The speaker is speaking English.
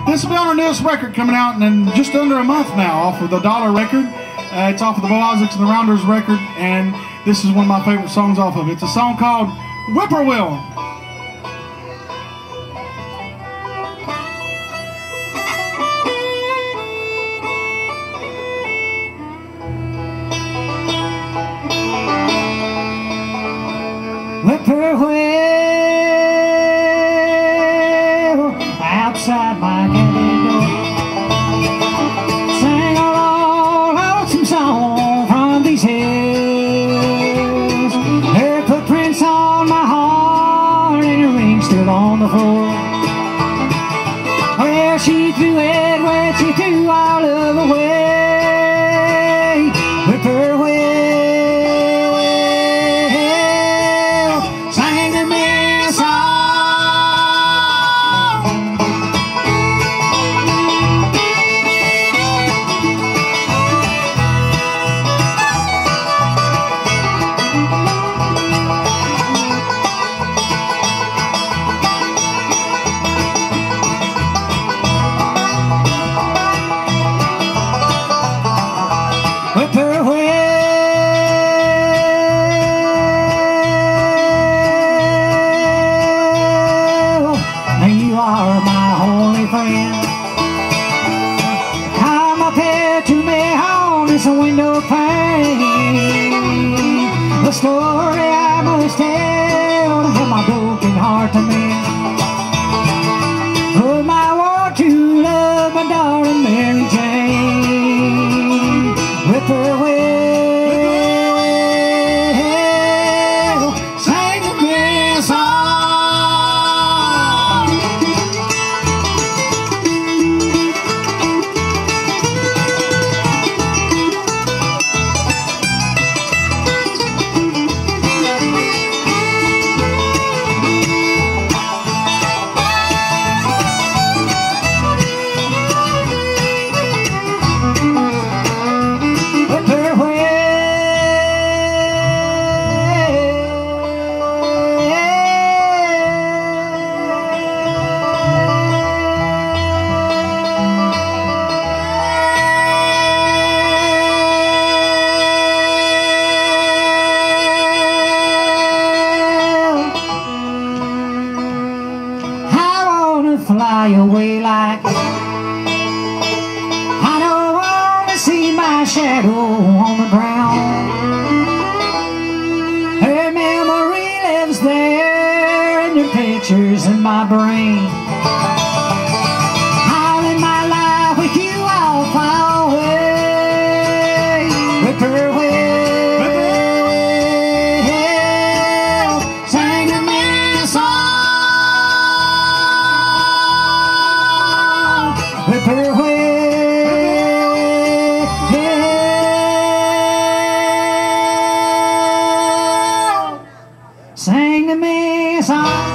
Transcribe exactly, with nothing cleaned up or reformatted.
This will be on our newest record coming out in just under a month now, off of the Dollar record. Uh, it's off of the Boazics and the Rounders record, and this is one of my favorite songs off of it. It's a song called Whipporwill. Whipporwill, outside my cabin door, sing a long, lonesome song from these hills. Her footprints on my heart and her ring still on the floor. Where she threw it, where she threw our love away. Whipporwill, you are my only friend. Come up here to me on this window pane. The story I must tell to help my broken heart to mend. Oh, my war to love, my darling Mary Jane. Whipporwill, sing me a song. Fly away like I don't want to see my shadow on the ground. Her memory lives there in the pictures in my brain. I'll end my life with you, I'll fly away. Whipporwill, sing to me a song. Whipporwill, sing to me a song.